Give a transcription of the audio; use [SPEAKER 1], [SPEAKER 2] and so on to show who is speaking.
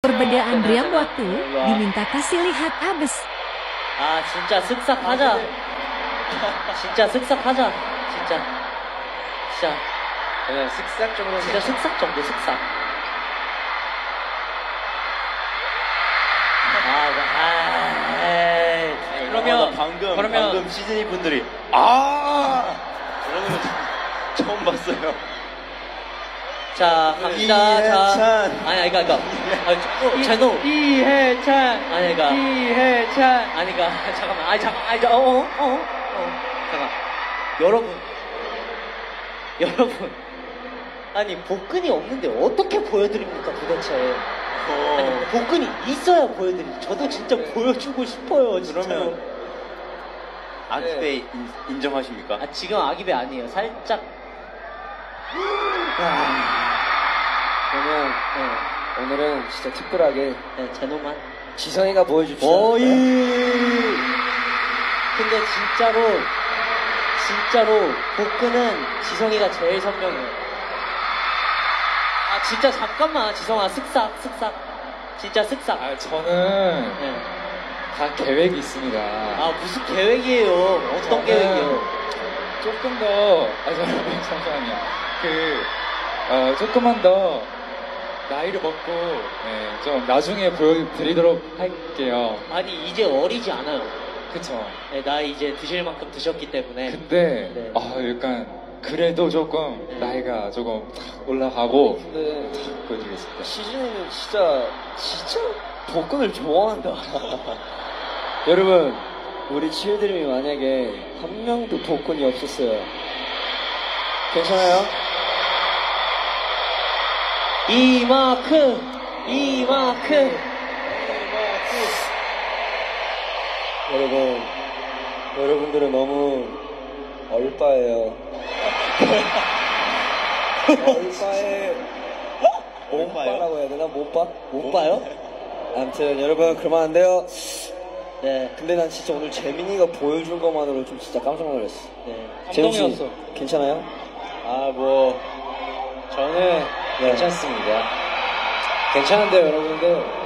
[SPEAKER 1] Perbedaan diam waktu, diminta kasih lihat abis.
[SPEAKER 2] 아 진짜 쓱싹하자. 진짜 쓱싹하자. 진짜.
[SPEAKER 3] 그냥 쓱싹 정도.
[SPEAKER 2] 진짜 쓱싹 정도 쓱싹.
[SPEAKER 3] 그러면 방금 시즈니 분들이 그러는 거 처음 봤어요.
[SPEAKER 2] 자 갑니다. 자 아니 그러니까 제노
[SPEAKER 4] 이해찬
[SPEAKER 2] 아니 그러니까
[SPEAKER 4] 이해찬
[SPEAKER 2] 아니 그러니까 잠깐만 잠깐 여러분 아니 복근이 없는데 어떻게 보여드립니까 도대체? 아니 복근이 있어야 보여드리지. 저도 진짜 보여주고 싶어요. 진짜로.
[SPEAKER 3] 그러면 아기배 인정하십니까?
[SPEAKER 2] 아 지금 아기배 아니에요. 살짝.
[SPEAKER 4] 그러면 오늘은 진짜 특별하게
[SPEAKER 2] 네, 제노만.
[SPEAKER 4] 지성이가 보여줍시다.
[SPEAKER 2] 근데 진짜로 복근은 지성이가 제일 선명해요. 아 진짜 잠깐만 지성아 쓱싹 진짜 쓱싹.
[SPEAKER 5] 아, 저는
[SPEAKER 2] 네.
[SPEAKER 5] 다 계획이 있습니다.
[SPEAKER 2] 아 무슨 계획이에요? 어떤
[SPEAKER 5] 저는
[SPEAKER 2] 계획이요?
[SPEAKER 5] 조금 더, 잠시만요. 조금만 더 나이를 먹고, 네, 좀 나중에 보여드리도록 할게요.
[SPEAKER 2] 아니 이제 어리지 않아요.
[SPEAKER 5] 그쵸?
[SPEAKER 2] 네, 나이 이제 드실 만큼 드셨기 때문에.
[SPEAKER 5] 근데,
[SPEAKER 2] 네.
[SPEAKER 5] 약간, 그래도 조금, 나이가 조금 올라가고,
[SPEAKER 4] 근데
[SPEAKER 5] 보여드리겠습니다.
[SPEAKER 4] 시즌이는 진짜 복근을 좋아한다. 여러분, 우리 치유드림이 만약에 한 명도 복근이 없었어요. 괜찮아요?
[SPEAKER 2] 이마크.
[SPEAKER 4] 여러분들은 너무 얼빠예요. 몸빠라고 해야 되나? 몸빠? 못 봐요? 아무튼 여러분 그러면 안 돼요.
[SPEAKER 2] 네.
[SPEAKER 4] 근데 난 진짜 오늘 재민이가 보여준 것만으로 좀 진짜 깜짝 놀랐어.
[SPEAKER 2] 네.
[SPEAKER 4] 재민 씨
[SPEAKER 5] 감동이었어.
[SPEAKER 4] 괜찮아요?
[SPEAKER 3] 저는 괜찮습니다. 괜찮은데요, 여러분들.